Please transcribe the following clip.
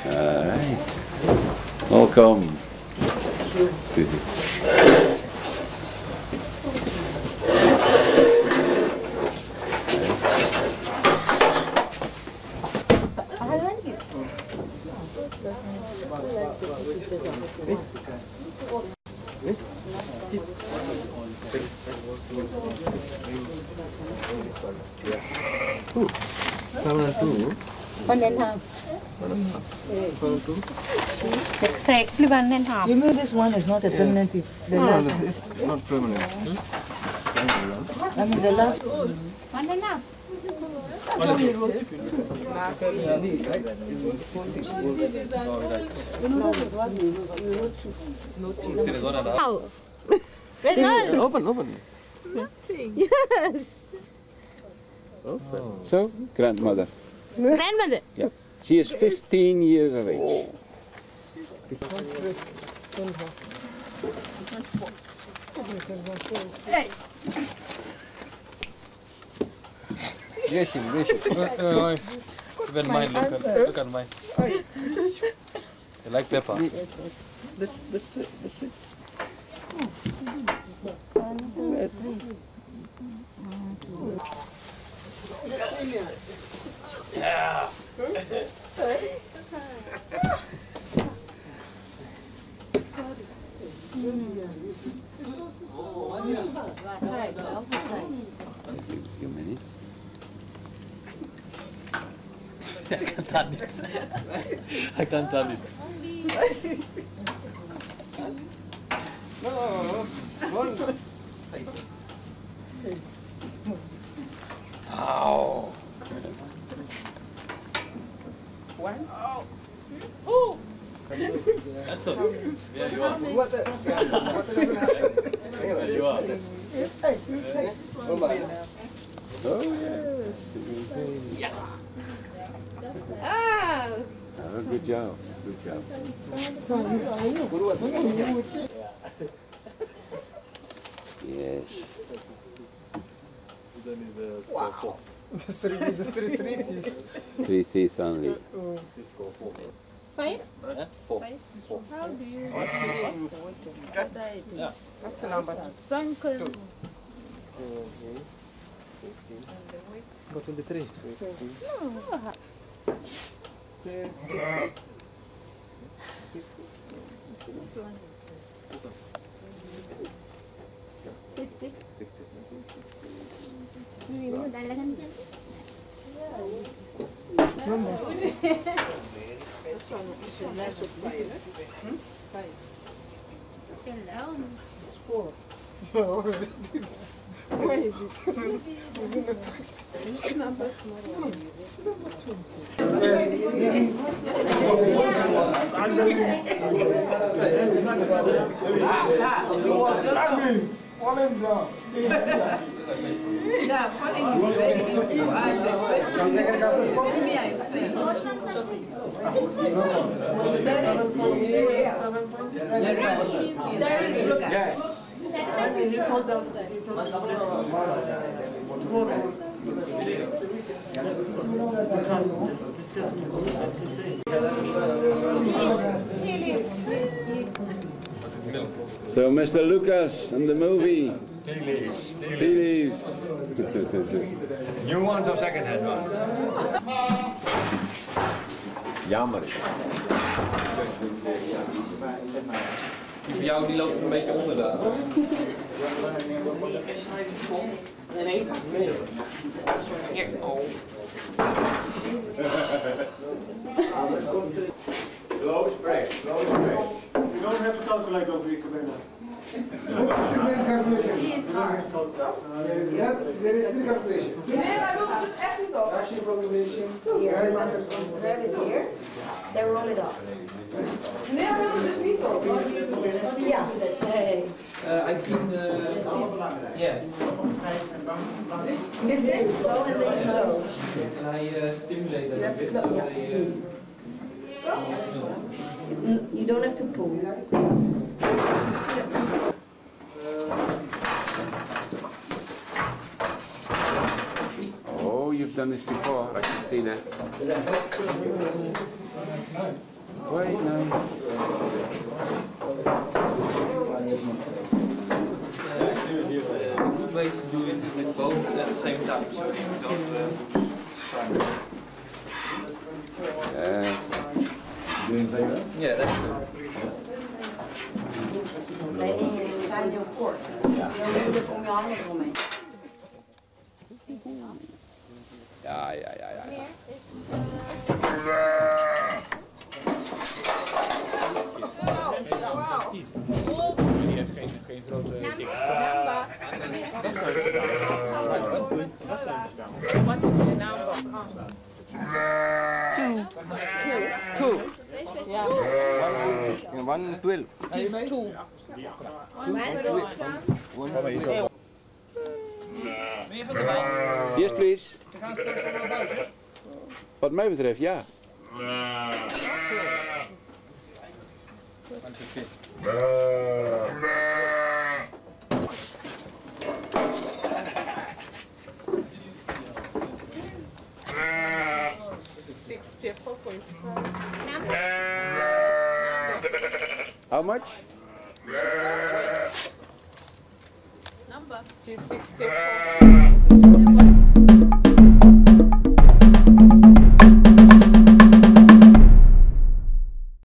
Alright. Welcome. One and a half. Exactly 1.5. You know this one is not a permanent. The No, last it's not permanent. I mean the last. 1.5. Oh. Very good. Open. Yes. So, grandmother. Grandmother. Yeah. She is 15 years of age. Wees je. Ik ben mine, look at mine. You like pepper? Yeah. Few minutes. I can't turn it. Ow. One. Oh. That's okay. Yeah, you are. What the? Yeah, you are. Oh, yes. Yeah. Oh. Oh, good job. Good job. Yes. Wow. Three teeth. 3 teeth only. 5? 4. How do you That's the number. Sunken. Go 23. Where is it? Falling down. Yeah, falling in bed is for us especially. For me, I see. There is, look at Yes. So, Mr. Lucas and the movie. Tea leaves. Tea leaves. New ones or second-hand ones? Jammer. Die van jou die loopt een beetje onder daar. Hier. Oh. Slow spray, slow spray. You don't have to calculate over your cabana. See, it's hard. There is three calculation. Nee, maar dat is echt niet op. Russian calculation. Here, grab it here, then roll it off. Nee, maar dat is niet op. Yeah. Hey. I clean yeah. So, and then you close. And I stimulate them You a have to bit close, so yeah. they You don't have to pull. Oh, you've done this before. I can see that. Wait, no. A good way to do it with both at the same time, so you don't lose time. Yeah, that's good. Nee, die zijn heel kort. Dus heel moeilijk om je handen eromheen. Ja, ja, ja, ja. Wat is de naam? Two. Ja. 112. Het is two. Meneer Van der Wijn, Yes, please. ze gaan straks wel naar buiten. Wat mij betreft, ja. How much? She's 64.